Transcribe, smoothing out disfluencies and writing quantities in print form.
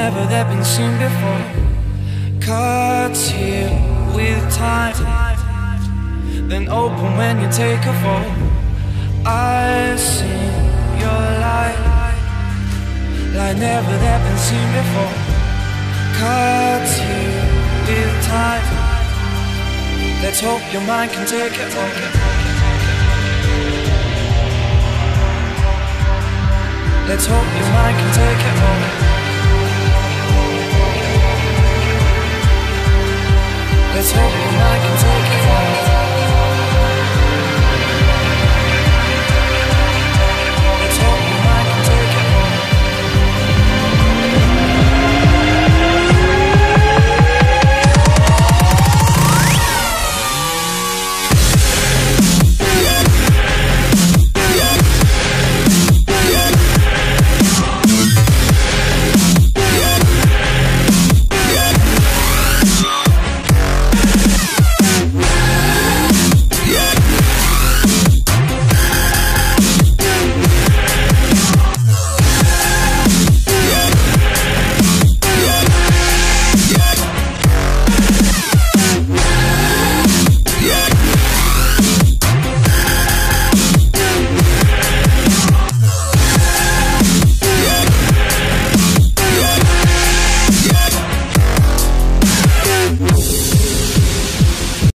never they've been seen before. Cuts here with time, then open when you take a fall. I see your light, like never they've been seen before. Cuts here with time, let's hope your mind can take it all. Let's hope your mind can take it all. Let's hope your mind can take it all.